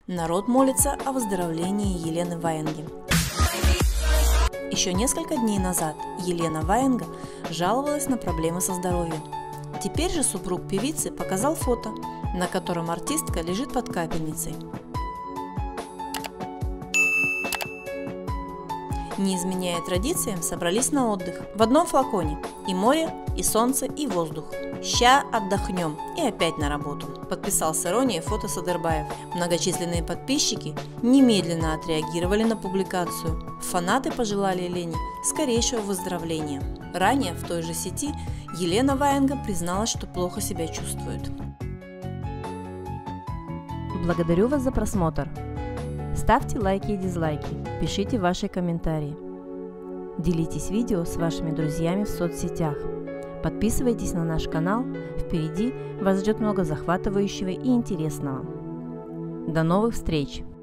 Народ молится о выздоровлении Елены Ваенги. Еще несколько дней назад Елена Ваенга жаловалась на проблемы со здоровьем. Теперь же супруг певицы показал фото, на котором артистка лежит под капельницей. Не изменяя традициям, собрались на отдых. В одном флаконе и море, и солнце, и воздух. Ща отдохнем и опять на работу, подписал с иронией фото Садырбаев. Многочисленные подписчики немедленно отреагировали на публикацию. Фанаты пожелали Елене скорейшего выздоровления. Ранее в той же сети Елена Ваенга призналась, что плохо себя чувствует. Благодарю вас за просмотр. Ставьте лайки и дизлайки, пишите ваши комментарии. Делитесь видео с вашими друзьями в соцсетях. Подписывайтесь на наш канал, впереди вас ждет много захватывающего и интересного. До новых встреч!